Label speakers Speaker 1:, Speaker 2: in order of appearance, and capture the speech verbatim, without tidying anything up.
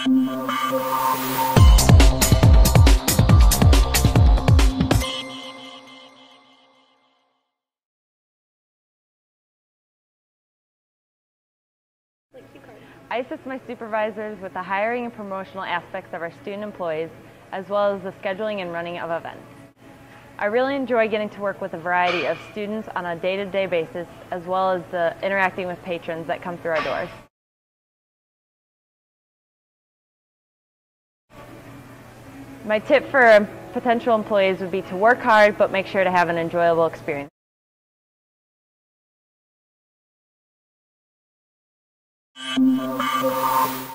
Speaker 1: I assist my supervisors with the hiring and promotional aspects of our student employees, as well as the scheduling and running of events. I really enjoy getting to work with a variety of students on a day-to-day basis, as well as the interacting with patrons that come through our doors. My tip for potential employees would be to work hard, but make sure to have an enjoyable experience.
Speaker 2: Thank you.